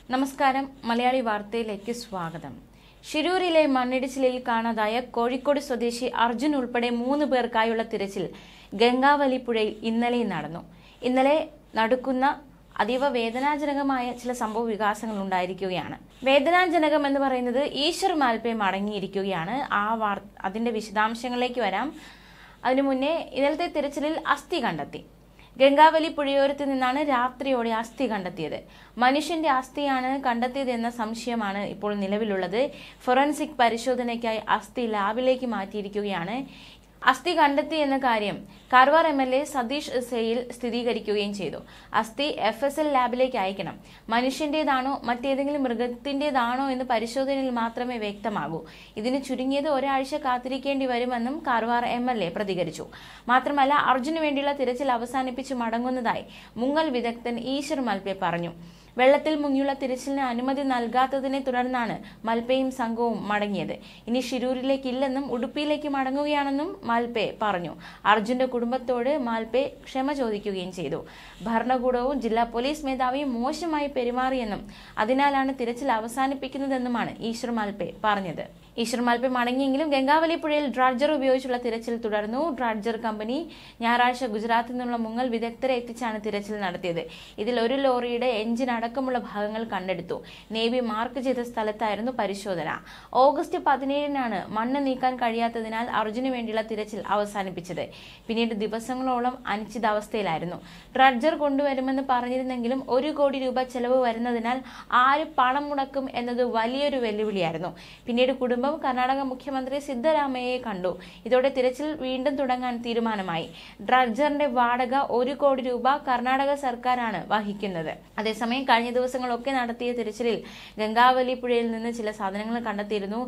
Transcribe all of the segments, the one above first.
നമസ്കാരം മലയാളി വാർത്തയിലേക്ക് സ്വാഗതം. ഷിരൂരിലെ മണ്ണിടിച്ചിലിൽ കാണാതായ കോഴിക്കോട് സ്വദേശി അർജുൻ ഉൾപ്പെടെ 3 പേർക്കായുള്ള തിരച്ചിൽ ഗംഗാവലി പുഴയിൽ ഇന്നലെ നടന്നു. ഇന്നലെ നടക്കുന്ന അതീവ വേദനാജനകമായ ചില സംഭവ വികാസങ്ങൾ ഉണ്ടായിരിക്കുകയാണ്. വേദനാജനകം എന്ന് പറയുന്നത് ഈശ്വർ മാൽപേ മടങ്ങിയിരിക്കുകയാണ്. അതിന്റെ വിശദാംശങ്ങളിലേക്ക് വരാം. അതിനു മുന്നേ ഇന്നലത്തെ തിരച്ചിലിൽ അസ്ഥി കണ്ടെത്തി. ഗംഗാവലി പുഴയോരത്ത് നിന്നാണ് രാത്രിയോടെ അസ്ഥി കണ്ടെത്തിയത്. മനുഷ്യന്റെ അസ്ഥിയാണ് കണ്ടെത്തിയതെന്ന സംശയമാണ് ഇപ്പോൾ നിലവിലുള്ളത്. ഫോറൻസിക് പരിശോധനയ്ക്കായി അസ്ഥി ലാബിലേക്ക് മാറ്റിയിരിക്കുകയാണ്. അസ്ഥി കണ്ടെത്തി എന്ന കാര്യം കാർവാർ MLA സതീഷ് സെയിൽ സ്ഥിരീകരിക്കുകയും ചെയ്തു. അസ്ഥി FSL ലാബിലേക്ക് അയക്കണം. മനുഷ്യന്റേതാണോ മറ്റേതെങ്കിലും മൃഗത്തിന്റേതാണോ എന്ന് പരിശോധനയിൽ മാത്രമേ വ്യക്തമാകൂ. ഇതിന് ചുരുങ്ങിയത് ഒരാഴ്ച കാത്തിരിക്കേണ്ടി വരുമെന്നും കാർവാർ MLA പ്രതികരിച്ചു. മാത്രമല്ല, അർജുന് വേണ്ടിയുള്ള തിരച്ചിൽ അവസാനിപ്പിച്ച് മടങ്ങുന്നതായി മുങ്ങൽ വിദഗ്ധൻ ഈശ്വർ മാൽപേ പറഞ്ഞു. വെള്ളത്തിൽ മുങ്ങിയുള്ള തിരച്ചിലിന് അനുമതി നൽകാത്തതിനെ തുടർന്നാണ് മാൽപേയും സംഘവും മടങ്ങിയത്. ഇനി ഷിരൂരിലേക്കില്ലെന്നും ഉടുപ്പിയിലേക്ക് മടങ്ങുകയാണെന്നും മാൽപേ പറഞ്ഞു. അർജുന്റെ കുടുംബത്തോട് മാൽപേ ക്ഷമ ചോദിക്കുകയും ചെയ്തു. ഭരണകൂടവും ജില്ലാ പോലീസ് മേധാവിയും മോശമായി പെരുമാറിയെന്നും അതിനാലാണ് തിരച്ചിൽ അവസാനിപ്പിക്കുന്നതെന്നുമാണ് ഈശ്വർ മാൽപേ പറഞ്ഞത്. ഈശ്വർ മാൽപേ മടങ്ങിയെങ്കിലും ഗംഗാവലി പുഴയിൽ ഡ്രഡ്ജർ ഉപയോഗിച്ചുള്ള തിരച്ചിൽ തുടർന്നു. ഡ്രഡ്ജർ കമ്പനി ഞായറാഴ്ച ഗുജറാത്തിൽ നിന്നുള്ള മുങ്ങൽ വിദഗ്ധരെ എത്തിച്ചാണ് തിരച്ചിൽ നടത്തിയത്. ഇതിൽ ഒരു ലോറിയുടെ എഞ്ചിൻ അടക്കമുള്ള ഭാഗങ്ങൾ കണ്ടെടുത്തു. നേവി മാർക്ക് ചെയ്ത സ്ഥലത്തായിരുന്നു പരിശോധന. ഓഗസ്റ്റ് 17-നാണ് മണ്ണ് നീക്കാൻ കഴിയാത്തതിനാൽ അർജുന് വേണ്ടിയുള്ള തിരച്ചിൽ അവസാനിപ്പിച്ചത്. പിന്നീട് ദിവസങ്ങളോളം അനിശ്ചിതാവസ്ഥയിലായിരുന്നു. ഡ്രഡ്ജർ കൊണ്ടുവരുമെന്ന് പറഞ്ഞിരുന്നെങ്കിലും 1 കോടി രൂപ ചെലവ് വരുന്നതിനാൽ ആര് പണം മുടക്കും എന്നത് വലിയൊരു വെല്ലുവിളിയായിരുന്നു. പിന്നീട് കുടുംബം കർണാടക മുഖ്യമന്ത്രി സിദ്ധരാമയ്യയെ കണ്ടു. ഇതോടെ തിരച്ചിൽ വീണ്ടും തുടങ്ങാൻ തീരുമാനമായി. ഡ്രഡ്ജറിന്റെ വാടക 1 കോടി രൂപ കർണാടക സർക്കാരാണ് വഹിക്കുന്നത്. അതേസമയം കഴിഞ്ഞ ദിവസങ്ങളൊക്കെ നടത്തിയ തിരച്ചിലിൽ ഗംഗാവലി പുഴയിൽ നിന്ന് ചില സാധനങ്ങൾ കണ്ടെത്തിയിരുന്നു.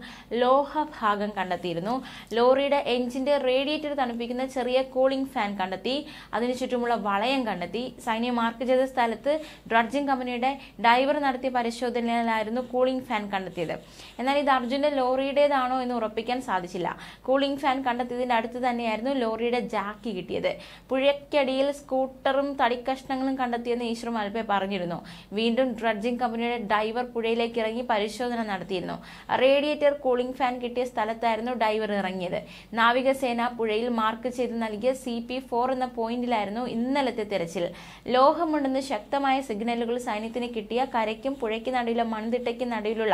ലോഹഭാഗം കണ്ടെത്തിയിരുന്നു. ലോറിയുടെ എഞ്ചിന്റെ റേഡിയേറ്റർ തണുപ്പിക്കുന്ന ചെറിയ കൂളിംഗ് ഫാൻ കണ്ടെത്തി. അതിനു ചുറ്റുമുള്ള വളയം കണ്ടെത്തി. സൈന്യം മാർക്ക് ചെയ്ത സ്ഥലത്ത് ഡ്രഡ്ജിംഗ് കമ്പനിയുടെ ഡൈവർ നടത്തിയ പരിശോധനയിലായിരുന്നു കൂളിംഗ് ഫാൻ കണ്ടെത്തിയത്. എന്നാൽ ഇത് അർജുന്റെ ലോറിയുടേതാണോ എന്ന് ഉറപ്പിക്കാൻ സാധിച്ചില്ല. കൂളിംഗ് ഫാൻ കണ്ടെത്തിയതിന്റെ അടുത്ത് തന്നെയായിരുന്നു ലോറിയുടെ ജാക്കി കിട്ടിയത്. പുഴയ്ക്കടിയിൽ സ്കൂട്ടറും തടിക്കഷ്ണങ്ങളും കണ്ടെത്തിയെന്ന് ഈശ്വർ മാൽപേ പറഞ്ഞിരുന്നു. വീണ്ടും ഡ്രഡ്ജിംഗ് കമ്പനിയുടെ ഡൈവർ പുഴയിലേക്ക് ഇറങ്ങി പരിശോധന നടത്തിയിരുന്നു. റേഡിയേറ്റർ കൂളിംഗ് ഫാൻ കിട്ടിയ സ്ഥലത്തായിരുന്നു ഡൈവർ ഇറങ്ങിയത്. നാവികസേന പുഴയിൽ മാർക്ക് ചെയ്ത് നൽകിയ CP4 എന്ന പോയിന്റിലായിരുന്നു ഇന്നലത്തെ തിരച്ചിൽ. ലോഹമുണ്ടെന്ന് ശക്തമായ സിഗ്നലുകൾ സൈന്യത്തിന് കിട്ടിയ കരയ്ക്കും പുഴയ്ക്ക് നടുവിലെ മൺതിട്ടയ്ക്കും നടുവിലുള്ള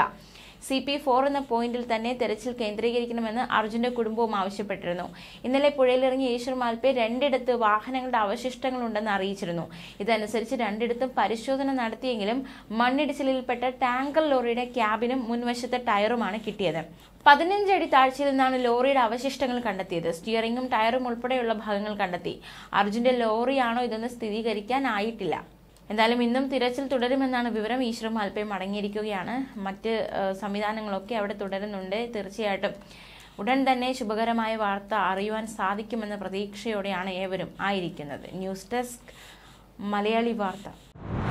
CP4 എന്ന പോയിന്റിൽ തന്നെ തെരച്ചിൽ കേന്ദ്രീകരിക്കണമെന്ന് അർജുന്റെ കുടുംബവും ആവശ്യപ്പെട്ടിരുന്നു. ഇന്നലെ പുഴയിലിറങ്ങിയ ഈശ്വർ മാൽപേ 2 വാഹനങ്ങളുടെ അവശിഷ്ടങ്ങളുണ്ടെന്ന് അറിയിച്ചിരുന്നു. ഇതനുസരിച്ച് 2 പരിശോധന നടത്തിയെങ്കിലും മണ്ണിടിച്ചിലിൽപ്പെട്ട ടാങ്കർ ലോറിയുടെ ക്യാബിനും മുൻവശത്തെ ടയറുമാണ് കിട്ടിയത്. 15 അടി താഴ്ചയിൽ നിന്നാണ് ലോറിയുടെ അവശിഷ്ടങ്ങൾ കണ്ടെത്തിയത്. സ്റ്റിയറിംഗും ടയറും ഉൾപ്പെടെയുള്ള ഭാഗങ്ങൾ കണ്ടെത്തി. അർജുന്റെ ലോറിയാണോ ഇതെന്ന് സ്ഥിരീകരിക്കാനായിട്ടില്ല. എന്തായാലും ഇന്നും തിരച്ചിൽ തുടരുമെന്നാണ് വിവരം. ഈശ്വർ മാൽപേ മടങ്ങിയിരിക്കുകയാണ്. മറ്റ് സംവിധാനങ്ങളൊക്കെ അവിടെ തുടരുന്നുണ്ട്. തീർച്ചയായിട്ടും ഉടൻ തന്നെ ശുഭകരമായ വാർത്ത അറിയുവാൻ സാധിക്കുമെന്ന പ്രതീക്ഷയോടെയാണ് ഏവരും ആയിരിക്കുന്നത്. ന്യൂസ് ഡെസ്ക് മലയാളി വാർത്ത.